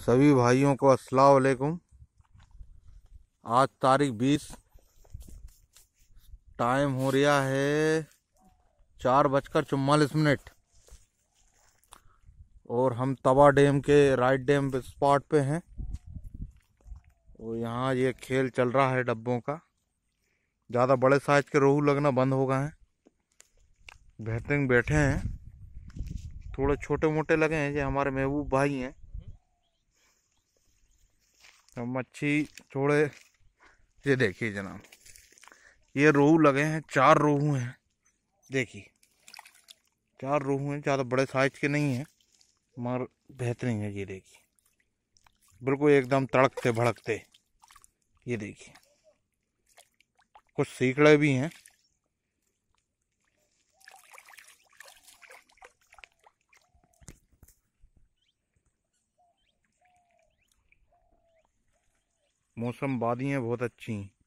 सभी भाइयों को अस्सलाम वालेकुम। आज तारीख 20, टाइम हो रहा है 4:44 और हम तवा डैम के राइट डैम स्पॉट पे हैं। और यहाँ ये खेल चल रहा है डब्बों का। ज़्यादा बड़े साइज के रोहू लगना बंद हो गए हैं। बेहतरीन बैठे हैं, थोड़े छोटे मोटे लगे हैं। ये हमारे महबूब भाई हैं। मच्छी थोड़े, ये देखिए जनाब, ये रोहू लगे हैं। 4 रोहू हैं, देखिए 4 रोहू हैं। ज़्यादा बड़े साइज के नहीं हैं मगर बेहतरीन है। ये देखिए बिल्कुल एकदम तड़कते भड़कते। ये देखिए कुछ सीकड़े भी हैं। मौसम वादियाँ बहुत अच्छी हैं।